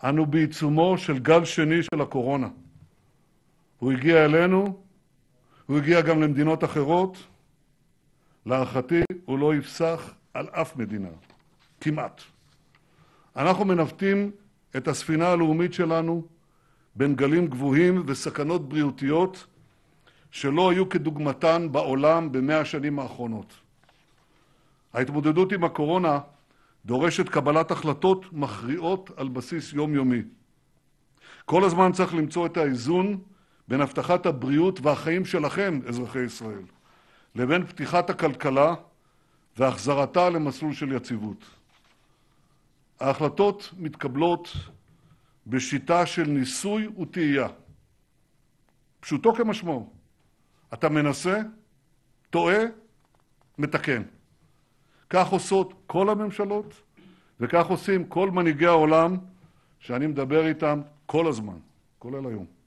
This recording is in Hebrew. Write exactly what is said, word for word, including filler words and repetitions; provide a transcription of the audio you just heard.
אנו בעיצומו של גל שני של הקורונה. הוא הגיע אלינו, הוא הגיע גם למדינות אחרות. להערכתי, הוא לא יפסח על אף מדינה, כמעט. אנחנו מנווטים את הספינה הלאומית שלנו בין גלים גבוהים וסכנות בריאותיות שלא היו כדוגמתן בעולם במאה השנים האחרונות. ההתמודדות עם הקורונה דורשת קבלת החלטות מכריעות על בסיס יומיומי. כל הזמן צריך למצוא את האיזון בין הבטחת הבריאות והחיים שלכם, אזרחי ישראל, לבין פתיחת הכלכלה והחזרתה למסלול של יציבות. ההחלטות מתקבלות בשיטה של ניסוי וטעייה. פשוטו כמשמעו. אתה מנסה, טועה, מתקן. כך עושות כל הממשלות, וכך עושים כל מנהיגי העולם שאני מדבר איתם כל הזמן, כולל היום.